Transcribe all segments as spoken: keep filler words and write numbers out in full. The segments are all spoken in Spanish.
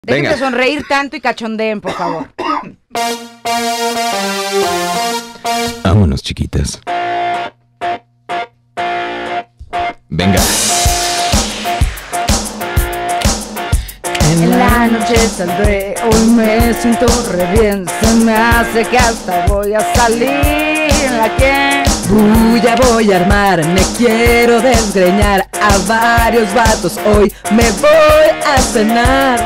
Dejen Venga. de sonreír tanto y cachondeen, por favor. Vámonos, chiquitas. Venga. En la noche saldré, hoy me siento re bien. Se me hace que hasta voy a salir. En la que Bulla voy a armar, me quiero desgreñar a varios vatos. Hoy me voy a cenar.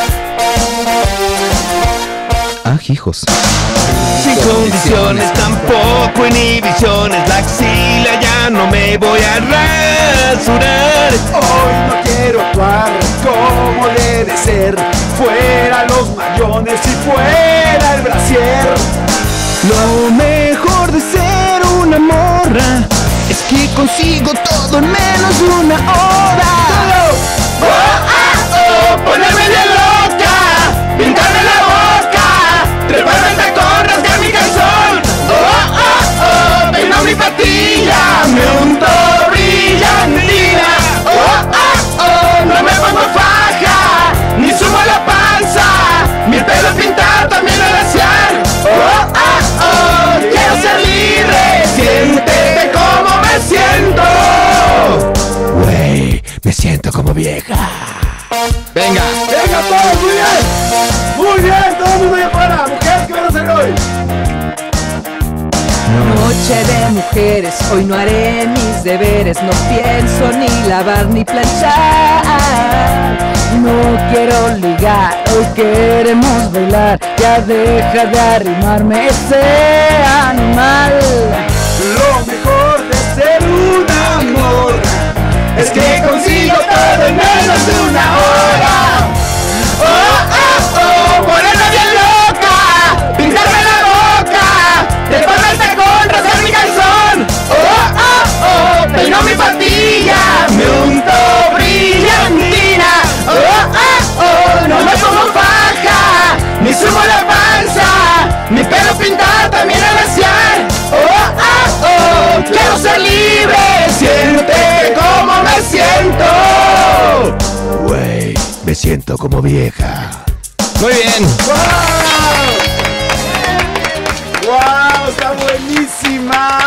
Ah, hijos. Sin condiciones, tampoco inhibiciones. La axila ya no me voy a rasurar. Hoy no quiero actuar como debe ser. Fuera los mayones y fuera el brasier. Lo mejor de ser una morra es que consigo todo en menos de una hora. ¡Oh, ah, oh! ¡Ponerme bien loca! ¡Pintarme la boca! ¡Treparme al tacón! ¡Rasgar mi calzón! ¡Oh, oh, oh! ¡Peino mi patilla! ¡Me unto brillantina! ¡Oh, oh, oh! ¡No me pongo faja! ¡Ni sumo la panza! ¡Mi pelo pintar también al asear! ¡Oh, oh, oh! ¡Quiero ser libre! ¡Siéntete como me siento! Güey, me siento como vieja. Venga. ¡Venga todos! ¡Muy bien! ¡Muy bien! ¡Todo el mundo allá afuera! ¡Mujeres, qué van a hacer hoy! Noche de mujeres, hoy no haré mis deberes. No pienso ni lavar ni planchar. No quiero ligar, hoy queremos bailar. Ya deja de arrimarme ese animal. Lo mejor de ser un amor es que consigo todo en menos de una hora. ¡Oh, oh, oh! ¡Ponerme bien loca! ¡Pintarme la boca! ¡Treparme el tacón! ¡Rasgar mi calzón! ¡Oh, oh, oh! ¡Peino mi patilla! ¡Me unto brillantina! ¡Oh, oh, oh! ¡No me pongo faja! ¡Ni sumo la panza! ¡Mi pelo pintar también al asear! ¡Oh, oh, oh! ¡Quiero ser libre! ¡Siente cómo me siento! Güey, me siento como vieja. Muy bien. ¡Wow! ¡Wow! ¡Está buenísima!